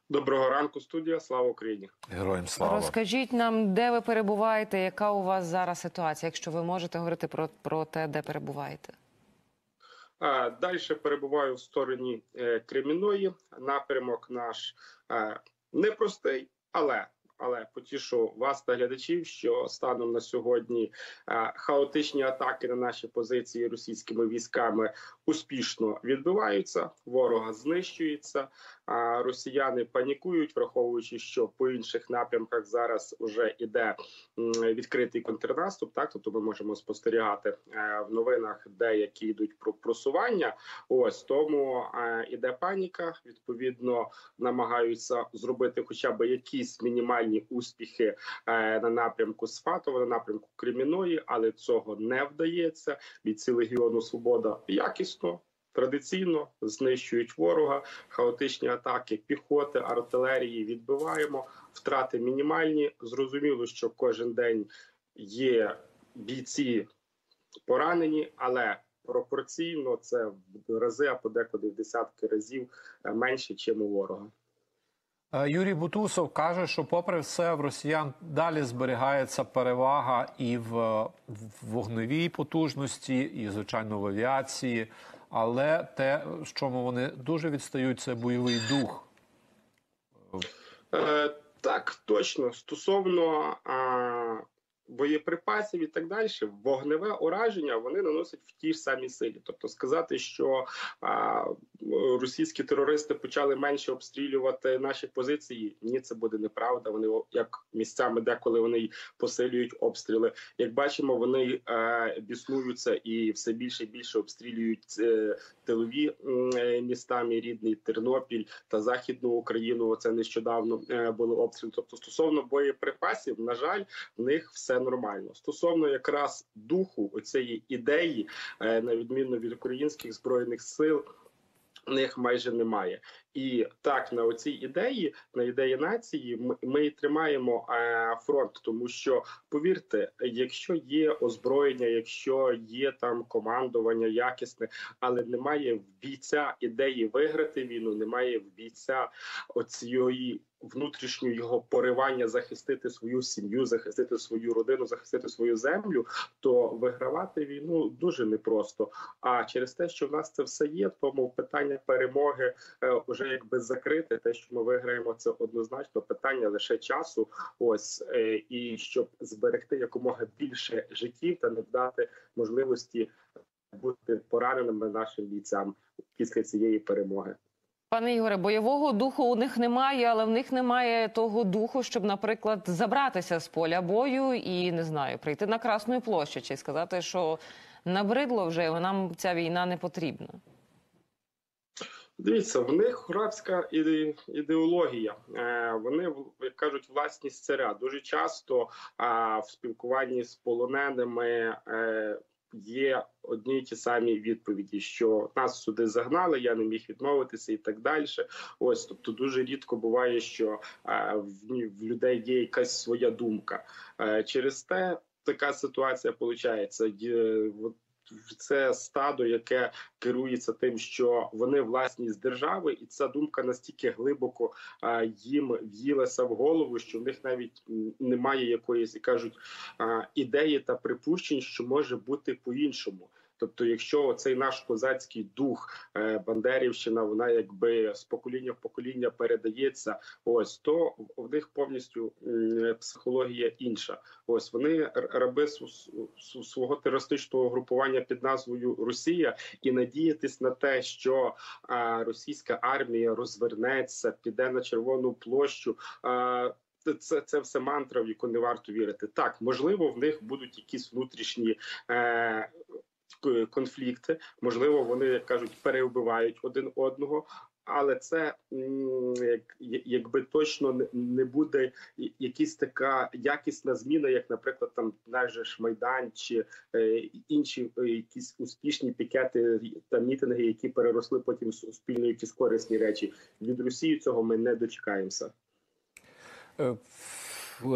Доброго ранку, студія. Слава Україні. Героям слава. Розкажіть нам, де ви перебуваєте, яка у вас зараз ситуація, якщо ви можете говорити про те, де перебуваєте. Далі перебуваю в стороні Кремінної. Напрямок наш непростий, але потішу вас та глядачів, що станом на сьогодні хаотичні атаки на наші позиції російськими військами успішно відбиваються, ворога знищується, росіяни панікують, враховуючи, що по інших напрямках зараз вже іде відкритий контрнаступ. Так, тобто ми можемо спостерігати в новинах, деякі йдуть про просування. Ось тому іде паніка. Відповідно, намагаються зробити хоча б якісь мінімальні успіхи на напрямку Сватова, на напрямку Кремінної, але цього не вдається. Бійці Легіону Свобода якісно, традиційно знищують ворога, хаотичні атаки піхоти, артилерії відбиваємо, втрати мінімальні. Зрозуміло, що кожен день є бійці поранені, але пропорційно це в рази, а подекуди в десятки разів менше, ніж у ворога. Юрій Бутусов каже, що попри все в росіян далі зберігається перевага і в вогневій потужності, і, звичайно, в авіації. Але те, в чому вони дуже відстають, це бойовий дух. Так, точно. Стосовно боєприпасів і так далі, вогневе ураження вони наносять в тій ж самій силі. Тобто сказати, що російські терористи почали менше обстрілювати наші позиції, ні, це буде неправда. Вони як місцями деколи вони посилюють обстріли. Як бачимо, вони біснуються і все більше і більше обстрілюють тилові міста, мій рідний Тернопіль та Західну Україну. Це нещодавно були обстріли. Тобто стосовно боєприпасів, на жаль, в них все нормально. Стосовно якраз духу оцієї ідеї, на відміну від українських збройних сил, в них майже немає. І так, на оцій ідеї, на ідеї нації, ми і тримаємо фронт, тому що, повірте, якщо є озброєння, якщо є там командування якісне, але немає в бійця ідеї виграти війну, немає в бійця оцієї внутрішнього його поривання захистити свою сім'ю, захистити свою родину, захистити свою землю, то вигравати війну дуже непросто. А через те, що в нас це все є, тому питання перемоги вже якби закрите. Те, що ми виграємо, це однозначно питання лише часу. Ось і щоб зберегти якомога більше життів та не дати можливості бути пораненими нашим бійцям після цієї перемоги. Пане Ігоре, бойового духу у них немає, але в них немає того духу, щоб, наприклад, забратися з поля бою і, не знаю, прийти на Красну площу чи сказати, що набридло вже, нам ця війна не потрібна. Дивіться, в них рабська ідеологія. Вони, як кажуть, власність царя. Дуже часто в спілкуванні з полоненими є одні й ті самі відповіді, що нас сюди загнали, я не міг відмовитися і так далі. Ось, тобто дуже рідко буває, що в людей є якась своя думка. Через те така ситуація виходить. Це стадо, яке керується тим, що вони власність держави, і ця думка настільки глибоко їм в'їлася в голову, що в них навіть немає якоїсь, кажуть, ідеї та припущень, що може бути по-іншому. Тобто, якщо цей наш козацький дух, бандерівщина, вона якби з покоління в покоління передається, ось, то в них повністю психологія інша. Ось, вони раби свого терористичного групування під назвою Росія, і надіятись на те, що російська армія розвернеться, піде на Червону площу, це все мантра, в яку не варто вірити. Так, можливо, в них будуть якісь внутрішні конфлікти, можливо, вони, як кажуть, перевбивають один одного, але це якби точно не буде якась така якісна зміна, як, наприклад, там наш же Майдан чи інші якісь успішні пікети та мітинги, які переросли потім в спільно якісь корисні речі. Від Росії цього ми не дочекаємося.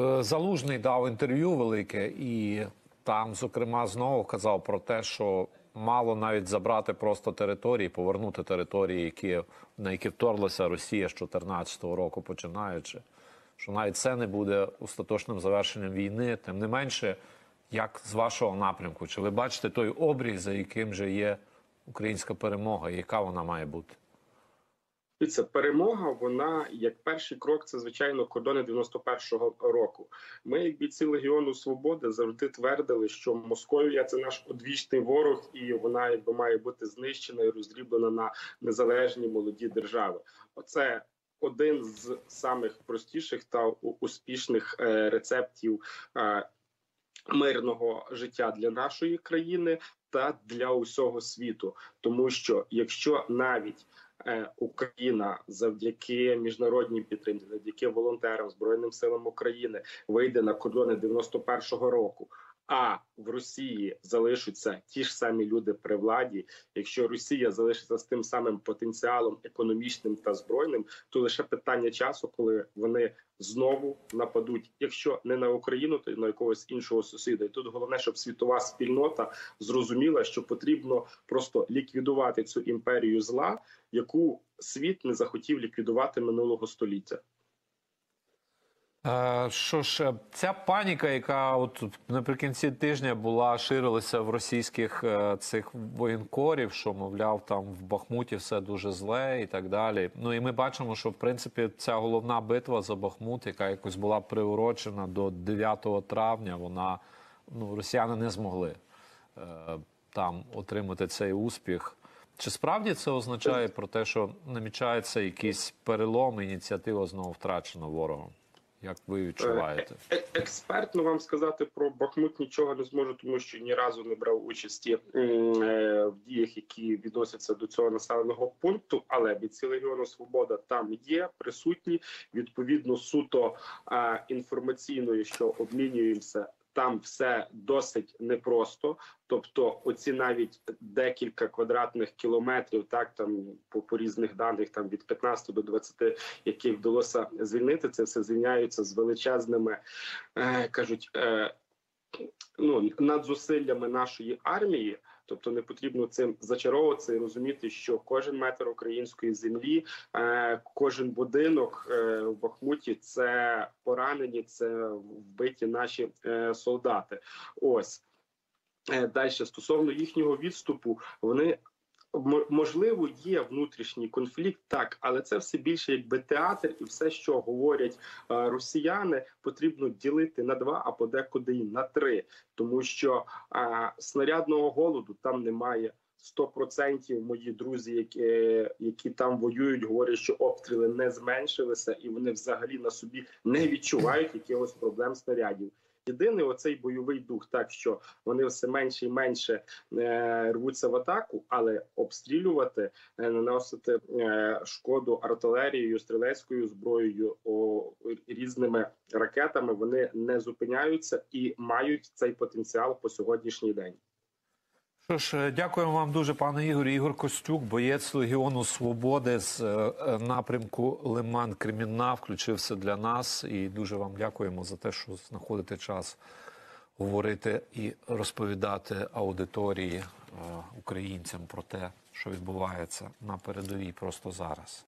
Залужний дав інтерв'ю велике і там, зокрема, знову казав про те, що мало навіть забрати просто території, повернути території, на які вторглася Росія з 2014 року починаючи. Що навіть це не буде остаточним завершенням війни. Тим не менше, як з вашого напрямку, чи ви бачите той обрій, за яким же є українська перемога, і яка вона має бути? І це перемога, вона, як перший крок, це, звичайно, кордони 91-го року. Ми, як бійці Легіону Свободи, завжди твердили, що Московія – це наш одвічний ворог, і вона, якби, має бути знищена і роздріблена на незалежні молоді держави. Оце один з самих простіших та успішних рецептів мирного життя для нашої країни та для усього світу. Тому що якщо навіть Україна завдяки міжнародній підтримці, завдяки волонтерам, Збройним силам України вийде на кордони 91-го року, а в Росії залишаться ті ж самі люди при владі, якщо Росія залишиться з тим самим потенціалом економічним та збройним, то лише питання часу, коли вони знову нападуть, якщо не на Україну, то й на якогось іншого сусіда. І тут головне, щоб світова спільнота зрозуміла, що потрібно просто ліквідувати цю імперію зла, яку світ не захотів ліквідувати минулого століття. Що ж, ця паніка, яка от наприкінці тижня була, ширилася в російських цих воєнкорів, що, мовляв, там в Бахмуті все дуже зле і так далі. Ну і ми бачимо, що, в принципі, ця головна битва за Бахмут, яка якось була приурочена до 9 травня, вона, росіяни не змогли там отримати цей успіх. Чи справді це означає про те, що намічається якийсь перелом, ініціатива знову втрачена ворогом? Як ви відчуваєте? Експертно вам сказати про Бахмут нічого не зможу, тому що ні разу не брав участі в діях, які відносяться до цього населеного пункту, але бійці Легіону Свобода там є, присутні, відповідно суто інформаційною, що обмінюємося. Там все досить непросто, тобто оці навіть декілька квадратних кілометрів, так там по різних даних, там від 15 до 20, яких вдалося звільнити, це все звільняються з величезними, надзусиллями нашої армії. Тобто не потрібно цим зачаровуватися і розуміти, що кожен метр української землі, кожен будинок в Бахмуті – це поранені, це вбиті наші солдати. Ось. Далі, стосовно їхнього відступу, вони, можливо, є внутрішній конфлікт, так, але це все більше якби театр, і все, що говорять росіяни, потрібно ділити на 2, а подекуди і на 3, тому що снарядного голоду там немає. 100% мої друзі, які там воюють, говорять, що обстріли не зменшилися, і вони взагалі на собі не відчувають якихось проблем снарядів. Єдиний оцей бойовий дух, так що вони все менше і менше рвуться в атаку, але обстрілювати, наносити шкоду артилерією, стрілецькою зброєю, різними ракетами, вони не зупиняються і мають цей потенціал по сьогоднішній день. Що ж, дякуємо вам дуже, пане Ігор. Ігор Костюк, боєць Легіону Свободи з напрямку Лиман-Кремінна, включився для нас. І дуже вам дякуємо за те, що знаходите час говорити і розповідати аудиторії, українцям про те, що відбувається на передовій просто зараз.